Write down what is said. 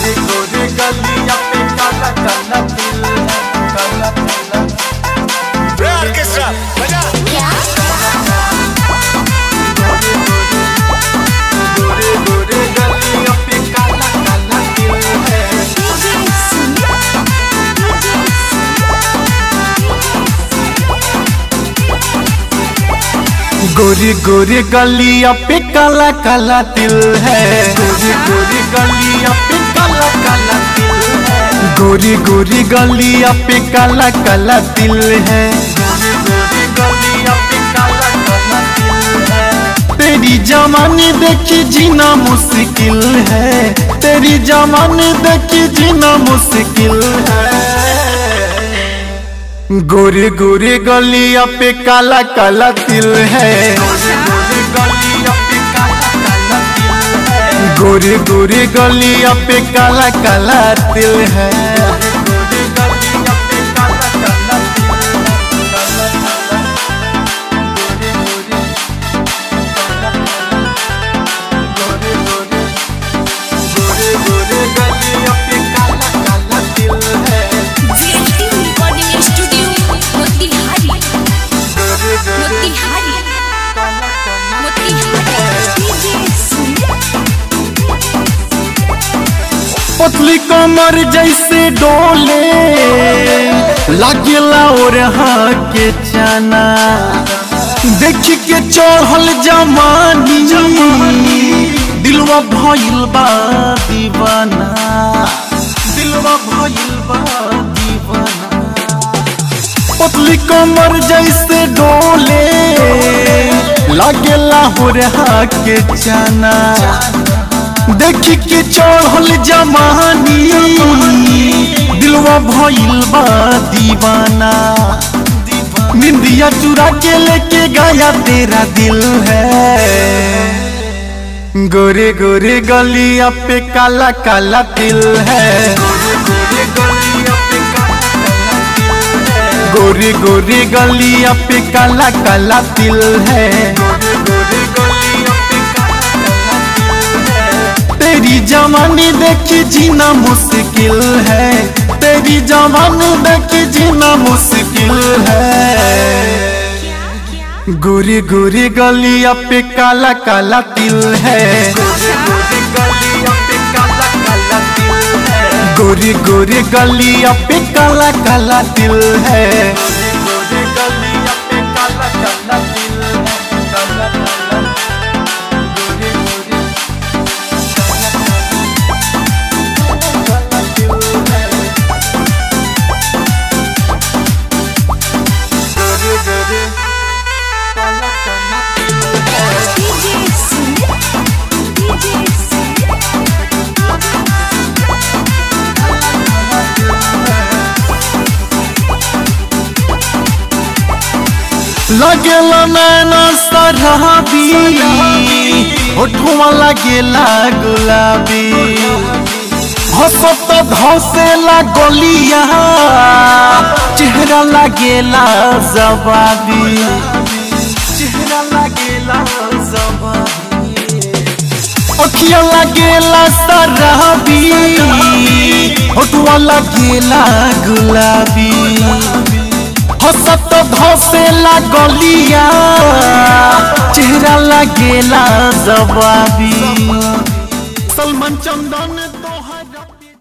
गोरे गलिया पे काला काला दिल है, काला काला। ऑर्केस्ट्रा बजा। गोरे गोरे गलिया पे काला काला दिल है। गोरी गोरी गलिया पे काला काला दिल है, गोरी गोरी गलिया पे काला काला दिल है, गोरी गोरी गलिया पे काला काला दिल है, गोरी गोरी गलिया पे काला काला दिल है। तेरी जवानी देखी जीना मुश्किल है, तेरी जवानी देखी जीना मुश्किल है। गोरे गोरे गलिया पे काला काला दिल है, गोरे गोरे गलिया पे काला काला दिल है, गोरे गोरे गलिया पे काला काला दिल है। पतली कमर जैसे डोले लागेला और के चना, देख के चढ़ल जमानी दिलवा भइल बा दीवाना, दिलवा भइल बा दीवाना। पतली कमर जैसे डोले लागेला और के चना, देख के चढ़ल जमानी दिलवा भइल बा दीवाना। निंदिया चुरा के लेके गया तेरा दिल है, गोरे गोरे गलिया पे काला काला दिल है, गोरे गोरे गलिया पे काला काला दिल है। तेरी जवानी देखी जीना मुश्किल है, तेरी जवानी देखी जीना मुश्किल है। गोरी गोरी गलिया पे काला काला दिल है, गोरी गोरी गलिया पे काला काला दिल है। लगेला नैना शराबी, होठवा लगेला गुलाबी, हंसत धसेला गलिया, चेहरा लगेला जवाबी, चेहरा लगेला जवाबी। अखिया लगेला शराबी, होठवा लगेला गुलाबी, हंसत धसेला गलिया, चेहरा लगेला जवाबी। सलमान चंदन तोहरा